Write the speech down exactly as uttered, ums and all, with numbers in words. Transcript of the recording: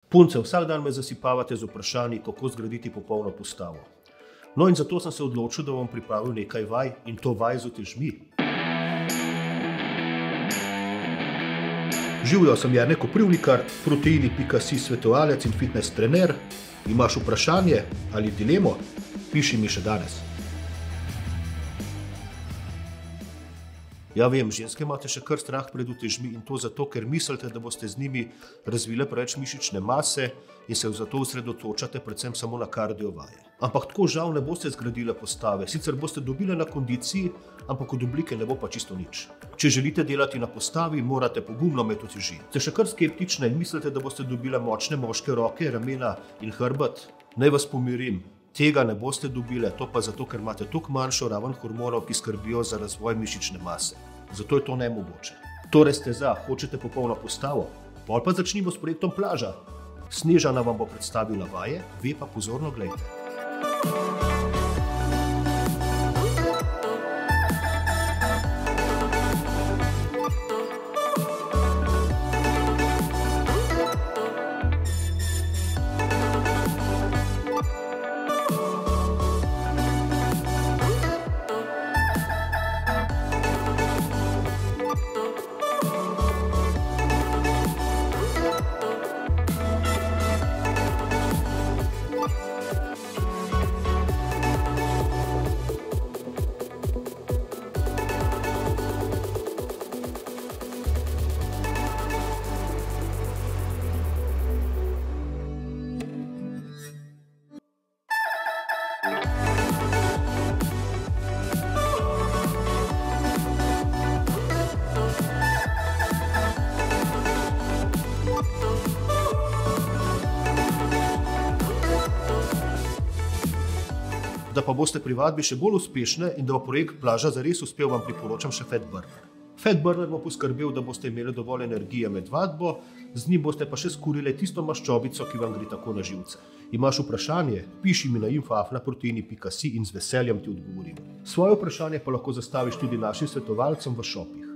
Punce, vsak dan me zasipavate z vprašanji, kako zgraditi popolno postavo. No in zato sem se odločil, da bom pripravil nekaj vaj in to vaj z utežmi. Živjo, sem Jernej Koprivnikar, proteini pika si svetovalec in fitness trener. Imaš vprašanje ali dilemo? Piši mi še danes. Ja vem, ženske imate še kar strah pred utežmi in to zato, ker mislite, da boste z njimi razvile preveč mišične mase in se zato osredotočate predvsem samo na kardio vaje. Ampak tako žal ne boste zgradile postave, sicer boste dobile na kondiciji, ampak od oblike ne bo pa čisto nič. Če želite delati na postavi, morate pogumno imeti uteži. Ste še kar skeptične in mislite, da boste dobile močne moške roke, ramena in hrbet? Naj vas pomirim. Tega ne boste dobile, to pa zato, ker imate toliko manjšo raven hormonov, ki skrbijo za razvoj mišične mase. Zato je to nemogoče. Torej ste za, hočete popolno postavo? Pol pa začnimo s projektom Plaža. Snežana vam bo predstavila vaje, ve pa pozorno glejte. Da pa boste pri vadbi še bolj uspešne in da bo projekt Plaža zares uspel, vam priporočam še Fat Burner. Fat Burner bo poskrbel, da boste imeli dovolj energije med vadbo, z njim boste pa še skurile tisto maščobico, ki vam gre tako na živce. Imaš vprašanje? Piši mi na info afna proteini pika si in z veseljem ti odgovorim. Svoje vprašanje pa lahko zastaviš tudi našim svetovalcem v shopih.